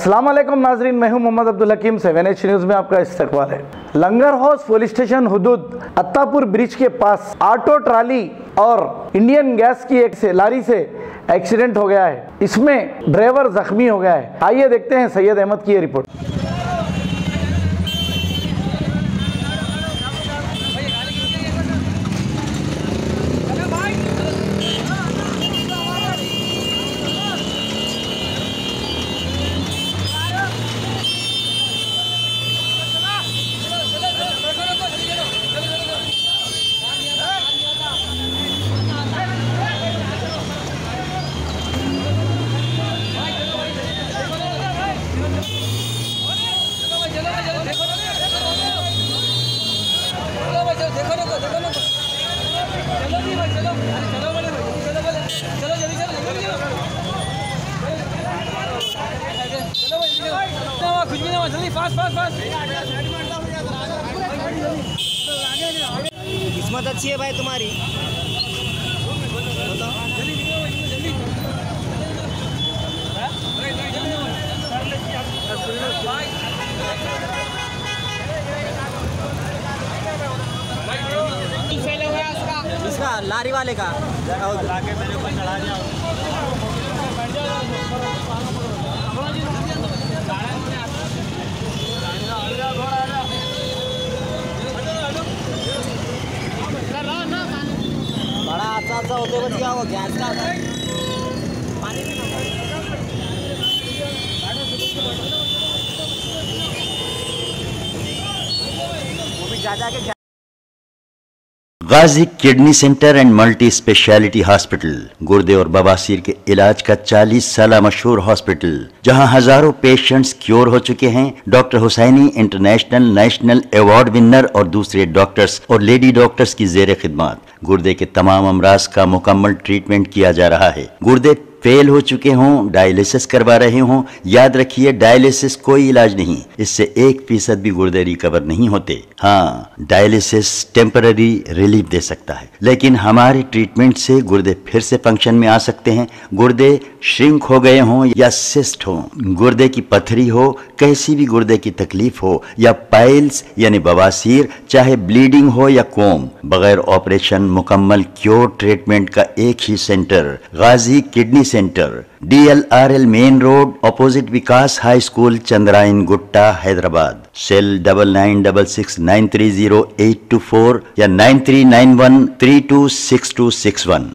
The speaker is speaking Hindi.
अस्सलाम वालेकुम नाजरीन, मैं हूं मोहम्मद अब्दुल हकीम। 7H न्यूज़ में आपका इस्तकबाल है। लंगर हाउस पुलिस स्टेशन हुदूद अत्तापुर ब्रिज के पास ऑटो ट्राली और इंडियन गैस की एक लारी से एक्सीडेंट हो गया है। इसमें ड्राइवर जख्मी हो गया है। आइए देखते हैं सैयद अहमद की ये रिपोर्ट। किस्मत अच्छी है भाई तुम्हारी। इसका लारी वाले का मेरे ऊपर चढ़ा दिया। बड़ा अच्छा होते बच गया वो गैस का पानी वो भी जा के Ghazi kidney centre and multi speciality hospital गुर्दे और बवासीर के इलाज का 40 साल मशहूर हॉस्पिटल, जहां हजारों पेशेंट्स क्योर हो चुके हैं। Doctor Husaini international national award winner और दूसरे डॉक्टर्स और लेडी डॉक्टर्स की जेर खिदमत गुर्दे के तमाम अमराज का मुकम्मल ट्रीटमेंट किया जा रहा है। गुर्दे फेल हो चुके हों, डायलिसिस करवा रहे हों, याद रखिए डायलिसिस कोई इलाज नहीं, इससे 1% भी गुर्दे रिकवर नहीं होते। हाँ, डायलिसिस टेम्पररी रिलीफ दे सकता है, लेकिन हमारे ट्रीटमेंट से गुर्दे फिर से फंक्शन में आ सकते हैं। गुर्दे श्रिंक हो गए हों या सिस्ट हो, गुर्दे की पथरी हो, कैसी भी गुर्दे की तकलीफ हो या पाइल्स यानी बवासीर, चाहे ब्लीडिंग हो या कोम, बगैर ऑपरेशन मुकम्मल क्योर ट्रीटमेंट का एक ही centre Ghazi kidney centre, DLRL main road opposite Vikas high school, Chandrayan Gutta, Hyderabad. Cell 9966930824 या 9391326261।